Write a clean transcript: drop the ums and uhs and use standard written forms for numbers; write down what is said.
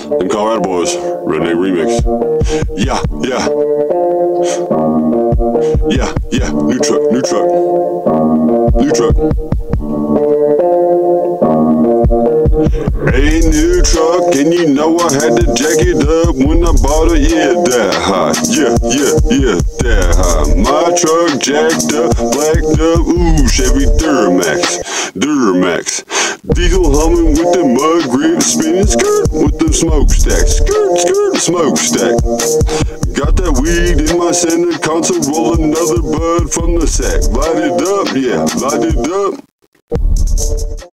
Them Colorado Boys, Redneck Remix. Yeah, yeah. Yeah, yeah. New truck, new truck. New truck. Hey, new truck, and you know I had to jack it up when I bought it. Yeah, that high. Yeah, yeah, yeah, that high. My truck jacked up, blacked up. Ooh, Chevy Duramax. Duramax. Diesel humming with the mud grip, spinning skirt with the smokestack. Skirt, skirt, smokestack. Got that weed in my center console, roll another bud from the sack. Light it up, yeah, light it up.